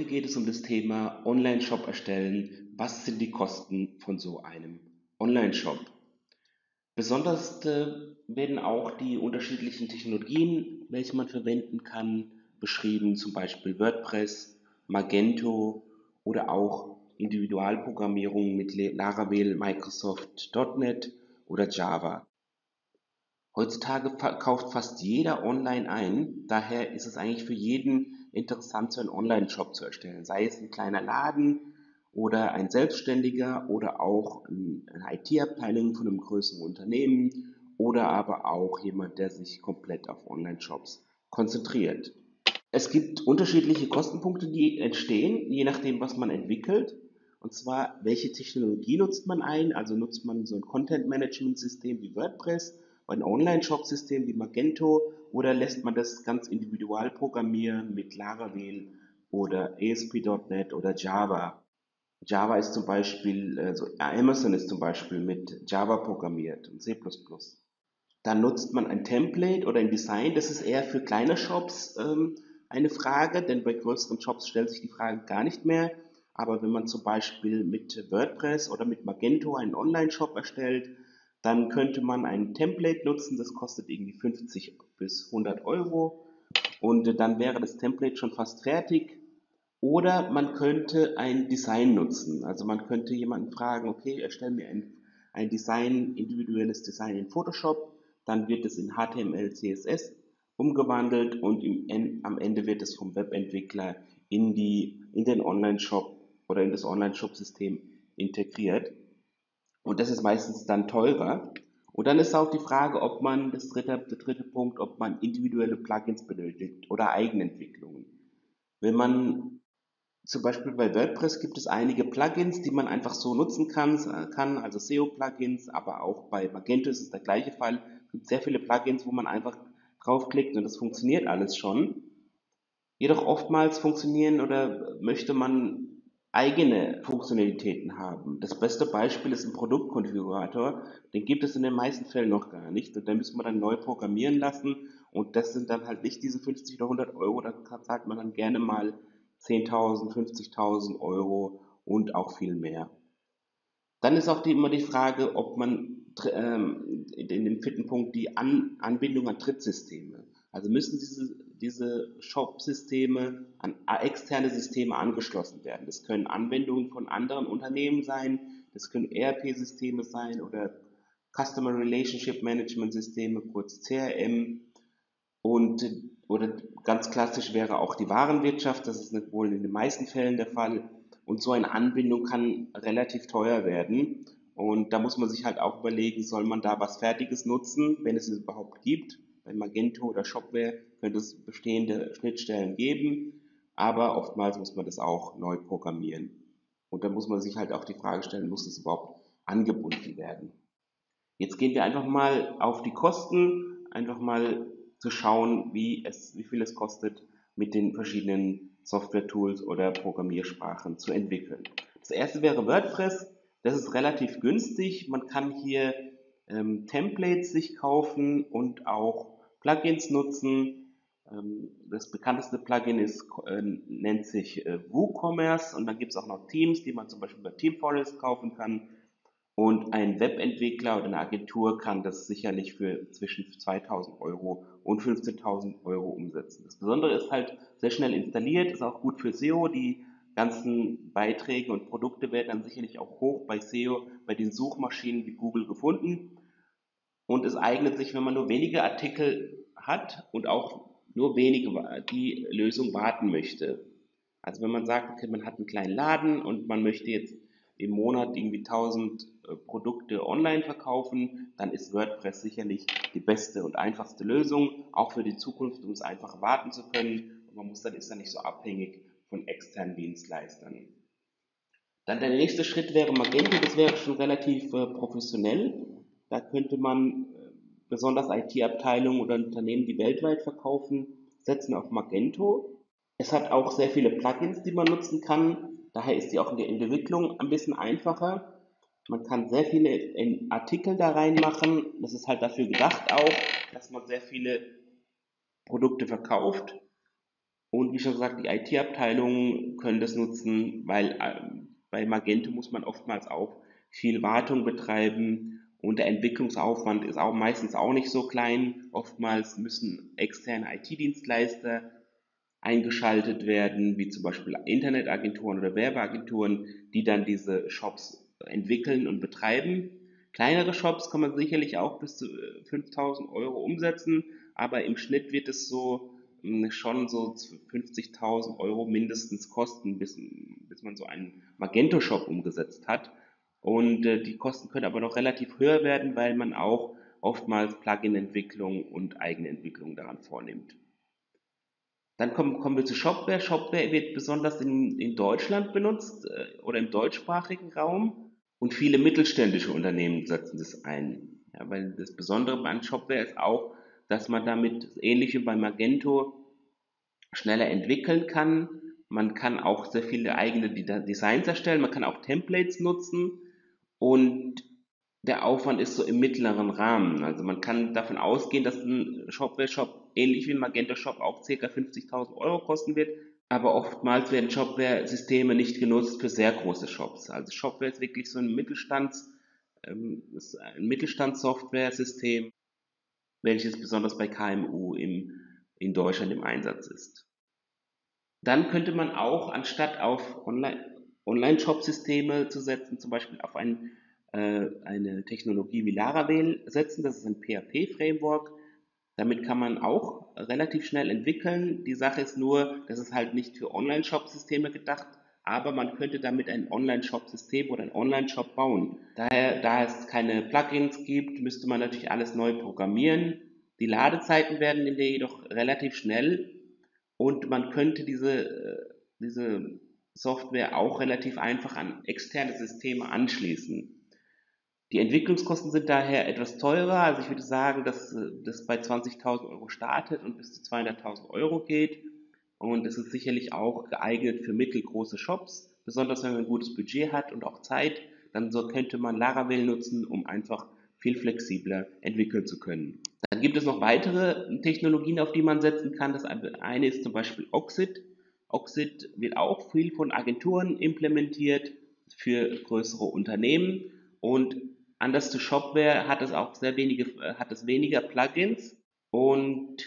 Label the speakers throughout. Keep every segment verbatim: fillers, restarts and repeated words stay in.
Speaker 1: geht es um das Thema Online-Shop erstellen. Was sind die Kosten von so einem Online-Shop? Besonders äh, werden auch die unterschiedlichen Technologien, welche man verwenden kann, beschrieben, zum Beispiel WordPress, Magento oder auch Individualprogrammierung mit Le- Laravel, Microsoft Punkt net oder Java. Heutzutage fa- kauft fast jeder online ein, daher ist es eigentlich für jeden interessant, so einen Online-Shop zu erstellen. Sei es ein kleiner Laden oder ein Selbstständiger oder auch ein- eine I T-Abteilung von einem größeren Unternehmen oder aber auch jemand, der sich komplett auf Online-Shops konzentriert. Es gibt unterschiedliche Kostenpunkte, die entstehen, je nachdem, was man entwickelt. Und zwar, welche Technologie nutzt man ein? Also nutzt man so ein Content-Management-System wie WordPress, ein Online-Shop-System wie Magento oder lässt man das ganz individual programmieren mit Laravel oder A S P Punkt net oder Java? Java ist zum Beispiel, also Amazon ist zum Beispiel mit Java programmiert und C plus plus. Dann nutzt man ein Template oder ein Design. Das ist eher für kleine Shops ähm, eine Frage, denn bei größeren Shops stellt sich die Frage gar nicht mehr. Aber wenn man zum Beispiel mit WordPress oder mit Magento einen Online-Shop erstellt, dann könnte man ein Template nutzen. Das kostet irgendwie fünfzig bis hundert Euro. Und äh, dann wäre das Template schon fast fertig. Oder man könnte ein Design nutzen. Also man könnte jemanden fragen, okay, erstell mir ein, ein Design, individuelles Design in Photoshop, dann wird es in H T M L, C S S umgewandelt und im, En- am Ende wird es vom Webentwickler in die, in den Online-Shop oder in das Online-Shop-System integriert. Und das ist meistens dann teurer. Und dann ist auch die Frage, ob man, das dritte, der dritte Punkt, ob man individuelle Plugins benötigt oder Eigenentwicklungen. Wenn man zum Beispiel bei WordPress gibt es einige Plugins, die man einfach so nutzen kann, kann also S E O-Plugins, aber auch bei Magento ist es der gleiche Fall. Es gibt sehr viele Plugins, wo man einfach draufklickt und das funktioniert alles schon. Jedoch oftmals funktionieren oder möchte man eigene Funktionalitäten haben. Das beste Beispiel ist ein Produktkonfigurator. Den gibt es in den meisten Fällen noch gar nicht. Und den müssen wir dann neu programmieren lassen. Und das sind dann halt nicht diese fünfzig oder hundert Euro. Da zahlt man dann gerne mal zehntausend, fünfzigtausend Euro und auch viel mehr. Dann ist auch die, immer die Frage, ob man ähm, in dem vierten Punkt die an, Anbindung an Drittsysteme. Also müssen diese, diese Shop-Systeme an externe Systeme angeschlossen werden. Das können Anwendungen von anderen Unternehmen sein, das können E R P-Systeme sein oder Customer Relationship Management Systeme, kurz C R M. Und oder ganz klassisch wäre auch die Warenwirtschaft, das ist nicht wohl in den meisten Fällen der Fall. Und so eine Anbindung kann relativ teuer werden. Und da muss man sich halt auch überlegen, soll man da was Fertiges nutzen, wenn es es überhaupt gibt. Bei Magento oder Shopware könnte es bestehende Schnittstellen geben, aber oftmals muss man das auch neu programmieren. Und da muss man sich halt auch die Frage stellen, muss es überhaupt angebunden werden? Jetzt gehen wir einfach mal auf die Kosten, einfach mal zu schauen, wie es, wie viel es kostet, mit den verschiedenen Software-Tools oder Programmiersprachen zu entwickeln. Das erste wäre WordPress. Das ist relativ günstig. Man kann hier ähm, Templates sich kaufen und auch Plugins nutzen. Ähm, das bekannteste Plugin ist, äh, nennt sich äh, WooCommerce und dann gibt es auch noch Themes, die man zum Beispiel bei TeamForest kaufen kann. Und ein Webentwickler oder eine Agentur kann das sicherlich für zwischen zweitausend Euro und fünfzehntausend Euro umsetzen. Das Besondere ist halt sehr schnell installiert, ist auch gut für S E O. Die ganzen Beiträge und Produkte werden dann sicherlich auch hoch bei S E O, bei den Suchmaschinen wie Google gefunden. Und es eignet sich, wenn man nur wenige Artikel hat und auch nur wenige die Lösung warten möchte. Also wenn man sagt, okay, man hat einen kleinen Laden und man möchte jetzt im Monat irgendwie tausend äh, Produkte online verkaufen, dann ist WordPress sicherlich die beste und einfachste Lösung, auch für die Zukunft, um es einfach warten zu können. Und man muss dann, ist dann nicht so abhängig von externen Dienstleistern. Dann der nächste Schritt wäre Magento, das wäre schon relativ äh, professionell. Da könnte man äh, besonders I T-Abteilungen oder Unternehmen, die weltweit verkaufen, setzen auf Magento. Es hat auch sehr viele Plugins, die man nutzen kann. Daher ist die auch in der Entwicklung ein bisschen einfacher. Man kann sehr viele in Artikel da reinmachen. Das ist halt dafür gedacht auch, dass man sehr viele Produkte verkauft. Und wie schon gesagt, die I T-Abteilungen können das nutzen, weil äh, bei Magento muss man oftmals auch viel Wartung betreiben und der Entwicklungsaufwand ist auch meistens auch nicht so klein. Oftmals müssen externe I T-Dienstleister eingeschaltet werden, wie zum Beispiel Internetagenturen oder Werbeagenturen, die dann diese Shops entwickeln und betreiben. Kleinere Shops kann man sicherlich auch bis zu äh, fünftausend Euro umsetzen, aber im Schnitt wird es so mh, schon so fünfzigtausend Euro mindestens kosten, bis, bis man so einen Magento-Shop umgesetzt hat. Und äh, die Kosten können aber noch relativ höher werden, weil man auch oftmals Plugin-Entwicklung und Eigenentwicklung daran vornimmt. Dann kommen, kommen wir zu Shopware. Shopware wird besonders in, in Deutschland benutzt äh, oder im deutschsprachigen Raum und viele mittelständische Unternehmen setzen das ein. Ja, weil das Besondere an Shopware ist auch, dass man damit ähnlich wie bei Magento schneller entwickeln kann. Man kann auch sehr viele eigene Designs erstellen, man kann auch Templates nutzen und der Aufwand ist so im mittleren Rahmen. Also man kann davon ausgehen, dass ein Shopware-Shop ähnlich wie ein Magento-Shop auch ca. fünfzigtausend Euro kosten wird. Aber oftmals werden Shopware-Systeme nicht genutzt für sehr große Shops. Also Shopware ist wirklich so ein Mittelstands, ähm, ist ein Mittelstandssoftware-System, welches besonders bei K M U im, in Deutschland im Einsatz ist. Dann könnte man auch, anstatt auf Online, Online-Shop-Systeme zu setzen, zum Beispiel auf ein, äh, eine Technologie wie Laravel setzen. Das ist ein P H P-Framework. Damit kann man auch relativ schnell entwickeln. Die Sache ist nur, das ist halt nicht für Online-Shop-Systeme gedacht, aber man könnte damit ein Online-Shop-System oder einen Online-Shop bauen. Daher, da es keine Plugins gibt, müsste man natürlich alles neu programmieren. Die Ladezeiten werden in der jedoch relativ schnell und man könnte diese, äh, diese Software auch relativ einfach an externe Systeme anschließen. Die Entwicklungskosten sind daher etwas teurer. Also ich würde sagen, dass äh, das bei zwanzigtausend Euro startet und bis zu zweihunderttausend Euro geht. Und es ist sicherlich auch geeignet für mittelgroße Shops, besonders wenn man ein gutes Budget hat und auch Zeit. Dann so könnte man Laravel nutzen, um einfach viel flexibler entwickeln zu können. Dann gibt es noch weitere Technologien, auf die man setzen kann. Das eine ist zum Beispiel Oxid. Oxid wird auch viel von Agenturen implementiert für größere Unternehmen und anders zu Shopware hat es auch sehr wenige, hat es weniger Plugins und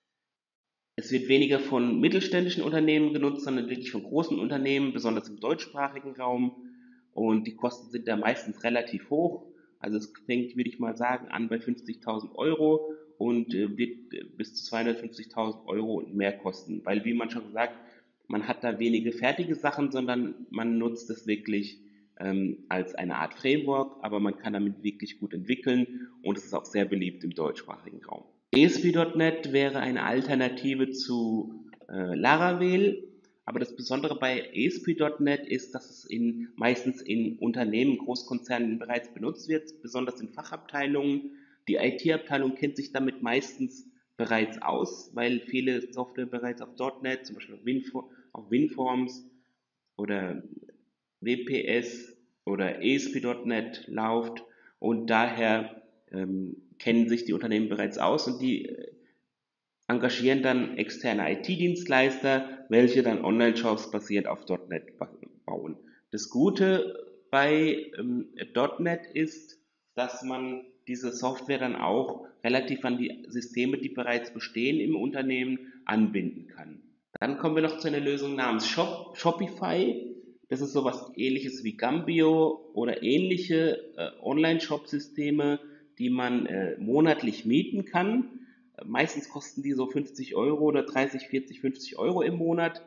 Speaker 1: es wird weniger von mittelständischen Unternehmen genutzt, sondern wirklich von großen Unternehmen, besonders im deutschsprachigen Raum. Und die Kosten sind da meistens relativ hoch. Also es fängt, würde ich mal sagen, an bei fünfzigtausend Euro und äh, wird äh, bis zu zweihundertfünfzigtausend Euro und mehr kosten. Weil, wie man schon gesagt, man hat da wenige fertige Sachen, sondern man nutzt es wirklich ähm, als eine Art Framework, aber man kann damit wirklich gut entwickeln und es ist auch sehr beliebt im deutschsprachigen Raum. A S P Punkt NET wäre eine Alternative zu äh, Laravel, aber das Besondere bei A S P Punkt NET ist, dass es in, meistens in Unternehmen, Großkonzernen bereits benutzt wird, besonders in Fachabteilungen. Die I T-Abteilung kennt sich damit meistens bereits aus, weil viele Software bereits auf .NET, zum Beispiel auf, Winfor auf WinForms oder W P S oder A S P Punkt NET läuft und daher ähm, kennen sich die Unternehmen bereits aus und die äh, engagieren dann externe I T-Dienstleister, welche dann Online-Shops basierend auf .NET bauen. Das Gute bei ähm, .NET ist, dass man diese Software dann auch relativ an die Systeme, die bereits bestehen im Unternehmen, anbinden kann. Dann kommen wir noch zu einer Lösung namens Shop, Shopify. Das ist sowas ähnliches wie Gambio oder ähnliche äh, Online-Shop-Systeme, die man äh, monatlich mieten kann. Meistens kosten die so fünfzig Euro oder dreißig, vierzig, fünfzig Euro im Monat.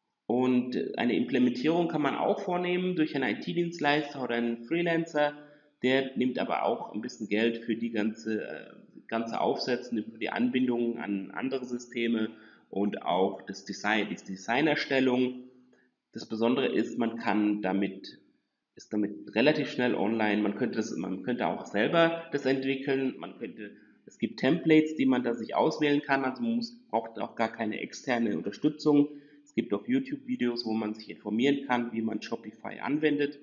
Speaker 1: Und eine Implementierung kann man auch vornehmen durch einen I T-Dienstleister oder einen Freelancer. Der nimmt aber auch ein bisschen Geld für die ganze, äh, ganze Aufsetzen, für die Anbindung an andere Systeme und auch das Design, die Designerstellung. Das Besondere ist, man kann damit, ist damit relativ schnell online. Man könnte das, man könnte auch selber das entwickeln. Man könnte, es gibt Templates, die man da sich auswählen kann. Also man muss, braucht auch gar keine externe Unterstützung. Es gibt auch YouTube-Videos, wo man sich informieren kann, wie man Shopify anwendet.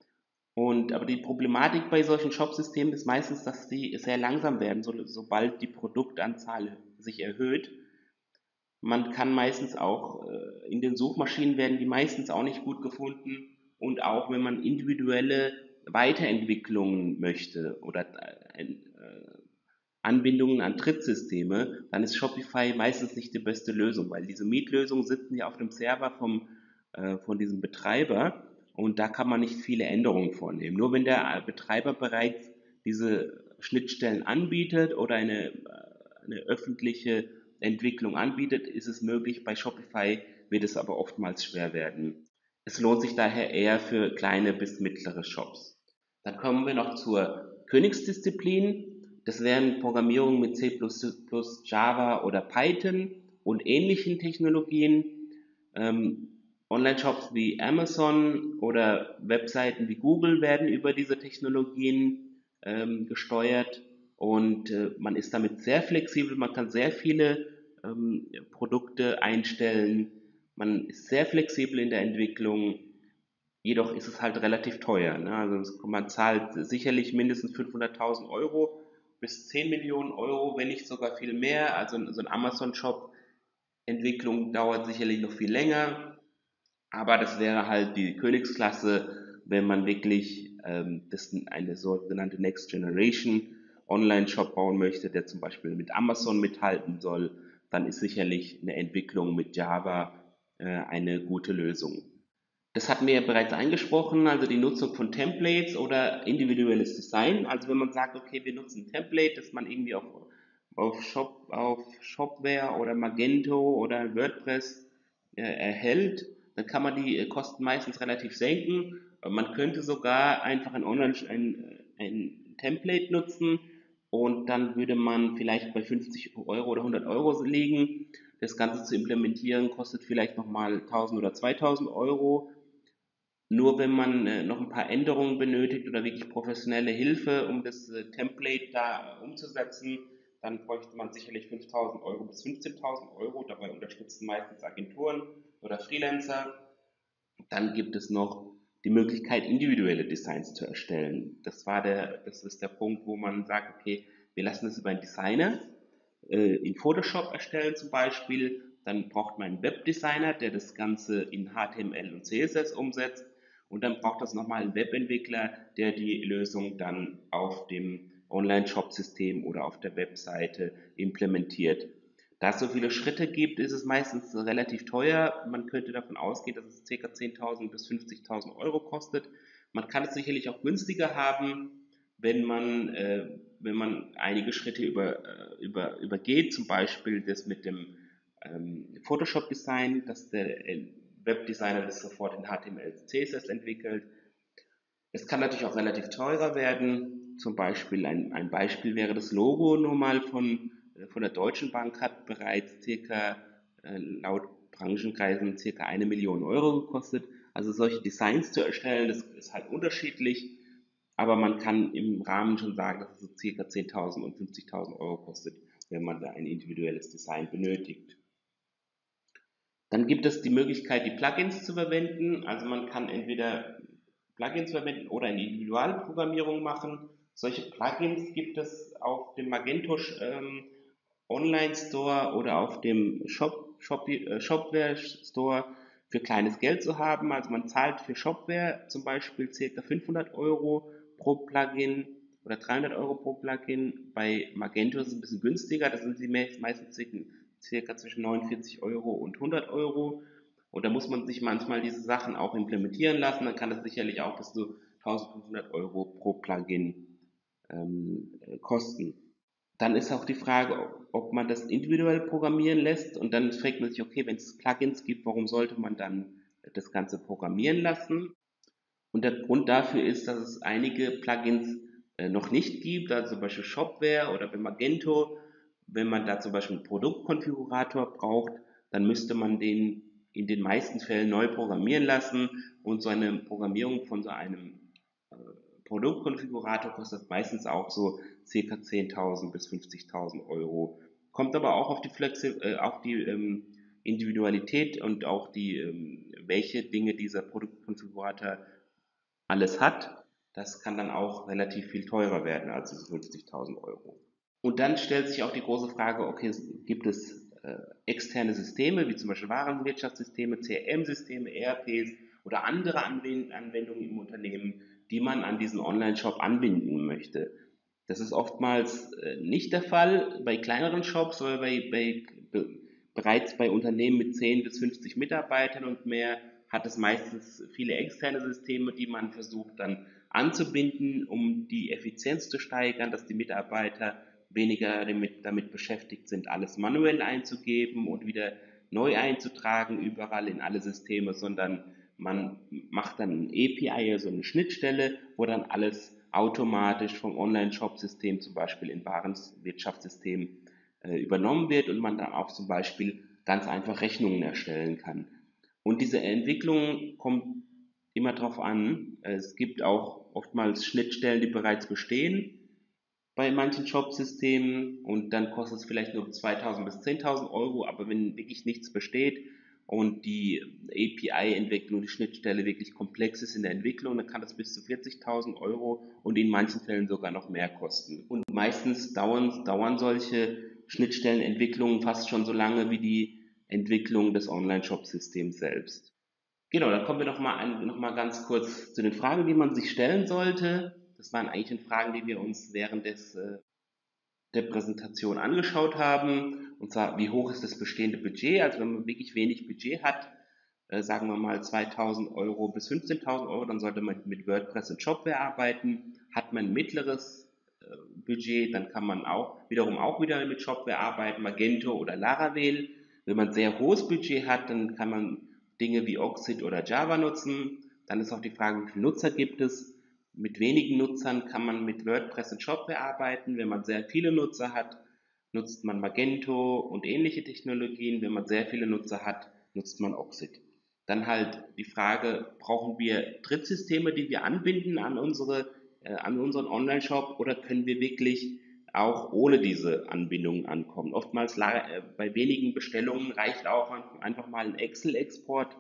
Speaker 1: Und, aber die Problematik bei solchen Shopsystemen ist meistens, dass sie sehr langsam werden, so, sobald die Produktanzahl sich erhöht. Man kann meistens auch, äh, in den Suchmaschinen werden die meistens auch nicht gut gefunden. Und auch wenn man individuelle Weiterentwicklungen möchte oder äh, äh, Anbindungen an Drittsysteme, dann ist Shopify meistens nicht die beste Lösung, weil diese Mietlösungen sitzen ja auf dem Server vom, äh, von diesem Betreiber und da kann man nicht viele Änderungen vornehmen. Nur wenn der Betreiber bereits diese Schnittstellen anbietet oder eine, eine öffentliche Entwicklung anbietet, ist es möglich. Bei Shopify wird es aber oftmals schwer werden. Es lohnt sich daher eher für kleine bis mittlere Shops. Dann kommen wir noch zur Königsdisziplin. Das wären Programmierungen mit C++, Java oder Python und ähnlichen Technologien. Ähm, Online-Shops wie Amazon oder Webseiten wie Google werden über diese Technologien ähm, gesteuert und äh, man ist damit sehr flexibel. Man kann sehr viele ähm, Produkte einstellen. Man ist sehr flexibel in der Entwicklung. Jedoch ist es halt relativ teuer. Ne? Also man zahlt sicherlich mindestens fünfhunderttausend Euro bis zehn Millionen Euro, wenn nicht sogar viel mehr. Also so ein Amazon-Shop Entwicklung dauert sicherlich noch viel länger, aber das wäre halt die Königsklasse, wenn man wirklich ähm, das eine sogenannte Next Generation Online-Shop bauen möchte, der zum Beispiel mit Amazon mithalten soll, dann ist sicherlich eine Entwicklung mit Java äh, eine gute Lösung. Das hatten wir ja bereits angesprochen, also die Nutzung von Templates oder individuelles Design. Also wenn man sagt, okay, wir nutzen ein Template, das man irgendwie auf, auf, Shop, auf Shopware oder Magento oder WordPress äh, erhält, dann kann man die äh, Kosten meistens relativ senken. Man könnte sogar einfach ein Online ein, ein Template nutzen und dann würde man vielleicht bei fünfzig Euro oder hundert Euro liegen. Das Ganze zu implementieren kostet vielleicht nochmal tausend oder zweitausend Euro. Nur wenn man äh, noch ein paar Änderungen benötigt oder wirklich professionelle Hilfe, um das äh, Template da umzusetzen, dann bräuchte man sicherlich fünftausend Euro bis fünfzehntausend Euro. Dabei unterstützen meistens Agenturen oder Freelancer. Dann gibt es noch die Möglichkeit, individuelle Designs zu erstellen. Das war der, das ist der Punkt, wo man sagt, okay, wir lassen es über einen Designer äh, in Photoshop erstellen zum Beispiel. Dann braucht man einen Webdesigner, der das Ganze in H T M L und C S S umsetzt. Und dann braucht das nochmal einen Webentwickler, der die Lösung dann auf dem Online-Shop-System oder auf der Webseite implementiert. Da es so viele Schritte gibt, ist es meistens relativ teuer. Man könnte davon ausgehen, dass es ca. zehntausend bis fünfzigtausend Euro kostet. Man kann es sicherlich auch günstiger haben, wenn man, äh, wenn man einige Schritte über, äh, über, übergeht, zum Beispiel das mit dem ähm, Photoshop-Design, dass der äh, Webdesigner das sofort in H T M L, C S S entwickelt. Es kann natürlich auch relativ teurer werden. Zum Beispiel ein, ein Beispiel wäre das Logo nur mal von, äh, von der Deutschen Bank hat bereits circa äh, laut Branchenkreisen circa eine Million Euro gekostet. Also solche Designs zu erstellen, das ist halt unterschiedlich, aber man kann im Rahmen schon sagen, dass es so circa zehntausend und fünfzigtausend Euro kostet, wenn man da ein individuelles Design benötigt. Dann gibt es die Möglichkeit, die Plugins zu verwenden. Also man kann entweder Plugins verwenden oder eine Individualprogrammierung machen. Solche Plugins gibt es auf dem Magento ähm, Online Store oder auf dem Shop, Shop, äh, Shopware Store für kleines Geld zu haben. Also man zahlt für Shopware zum Beispiel ca. fünfhundert Euro pro Plugin oder dreihundert Euro pro Plugin. Bei Magento ist es ein bisschen günstiger, da sind sie meistens circa zwischen neunundvierzig Euro und hundert Euro. Und da muss man sich manchmal diese Sachen auch implementieren lassen. Dann kann es sicherlich auch bis zu eintausendfünfhundert Euro pro Plugin ähm, kosten. Dann ist auch die Frage, ob man das individuell programmieren lässt. Und dann fragt man sich, okay, wenn es Plugins gibt, warum sollte man dann das Ganze programmieren lassen? Und der Grund dafür ist, dass es einige Plugins äh, noch nicht gibt, also zum Beispiel Shopware oder bei Magento. Wenn man da zum Beispiel einen Produktkonfigurator braucht, dann müsste man den in den meisten Fällen neu programmieren lassen. Und so eine Programmierung von so einem äh, Produktkonfigurator kostet meistens auch so ca. zehntausend bis fünfzigtausend Euro. Kommt aber auch auf die, Flexi äh, auf die ähm, Individualität und auch die, ähm, welche Dinge dieser Produktkonfigurator alles hat. Das kann dann auch relativ viel teurer werden als diese fünfzigtausend Euro. Und dann stellt sich auch die große Frage, okay, gibt es äh, externe Systeme, wie zum Beispiel Warenwirtschaftssysteme, C R M-Systeme, E R Ps oder andere Anwend Anwendungen im Unternehmen, die man an diesen Online-Shop anbinden möchte. Das ist oftmals äh, nicht der Fall bei kleineren Shops oder bei, bei be, bereits bei Unternehmen mit zehn bis fünfzig Mitarbeitern und mehr hat es meistens viele externe Systeme, die man versucht dann anzubinden, um die Effizienz zu steigern, dass die Mitarbeiter weniger damit, damit beschäftigt sind, alles manuell einzugeben und wieder neu einzutragen, überall in alle Systeme, sondern man macht dann ein A P I, also eine Schnittstelle, wo dann alles automatisch vom Online-Shop-System, zum Beispiel in Warenwirtschaftssystem, äh, übernommen wird und man dann auch zum Beispiel ganz einfach Rechnungen erstellen kann. Und diese Entwicklung kommt immer darauf an. Es gibt auch oftmals Schnittstellen, die bereits bestehen bei manchen Shop-Systemen und dann kostet es vielleicht nur zweitausend bis zehntausend Euro, aber wenn wirklich nichts besteht und die A P I-Entwicklung, die Schnittstelle wirklich komplex ist in der Entwicklung, dann kann das bis zu vierzigtausend Euro und in manchen Fällen sogar noch mehr kosten. Und meistens dauern, dauern solche Schnittstellenentwicklungen fast schon so lange wie die Entwicklung des Online-Shop-Systems selbst. Genau, dann kommen wir noch mal, ein, noch mal ganz kurz zu den Fragen, die man sich stellen sollte. Das waren eigentlich Fragen, die wir uns während des, äh, der Präsentation angeschaut haben. Und zwar, wie hoch ist das bestehende Budget? Also wenn man wirklich wenig Budget hat, äh, sagen wir mal zweitausend Euro bis fünfzehntausend Euro, dann sollte man mit WordPress und Shopware arbeiten. Hat man ein mittleres äh, Budget, dann kann man auch wiederum auch wieder mit Shopware arbeiten, Magento oder Laravel. Wenn man ein sehr hohes Budget hat, dann kann man Dinge wie Oxid oder Java nutzen. Dann ist auch die Frage, wie viele Nutzer gibt es? Mit wenigen Nutzern kann man mit WordPress und Shopware arbeiten. Wenn man sehr viele Nutzer hat, nutzt man Magento und ähnliche Technologien. Wenn man sehr viele Nutzer hat, nutzt man Oxid. Dann halt die Frage, brauchen wir Drittsysteme, die wir anbinden an unsere, äh, an unseren Online-Shop oder können wir wirklich auch ohne diese Anbindungen ankommen? Oftmals äh, bei wenigen Bestellungen reicht auch einfach mal ein Excel-Export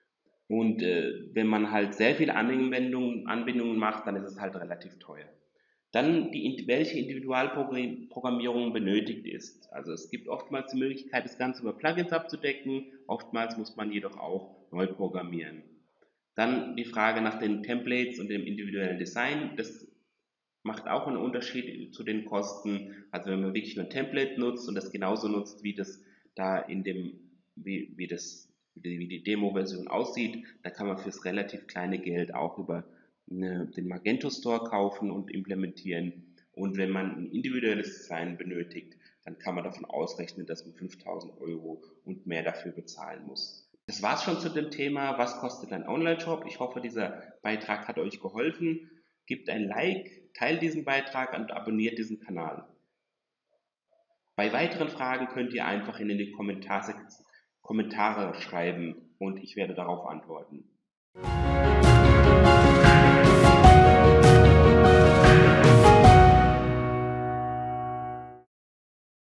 Speaker 1: und äh, wenn man halt sehr viele Anwendungen, Anbindungen macht, dann ist es halt relativ teuer. Dann die, welche Individualprogrammierung benötigt ist. Also es gibt oftmals die Möglichkeit, das Ganze über Plugins abzudecken, oftmals muss man jedoch auch neu programmieren. Dann die Frage nach den Templates und dem individuellen Design. Das macht auch einen Unterschied zu den Kosten. Also wenn man wirklich nur ein Template nutzt und das genauso nutzt, wie das da in dem, wie, wie das, wie die Demo-Version aussieht, da kann man fürs relativ kleine Geld auch über eine, den Magento Store kaufen und implementieren. Und wenn man ein individuelles Design benötigt, dann kann man davon ausrechnen, dass man fünftausend Euro und mehr dafür bezahlen muss. Das war's schon zu dem Thema, was kostet ein Online-Shop. Ich hoffe, dieser Beitrag hat euch geholfen. Gebt ein Like, teilt diesen Beitrag und abonniert diesen Kanal. Bei weiteren Fragen könnt ihr einfach in die Kommentare schreiben und ich werde darauf antworten.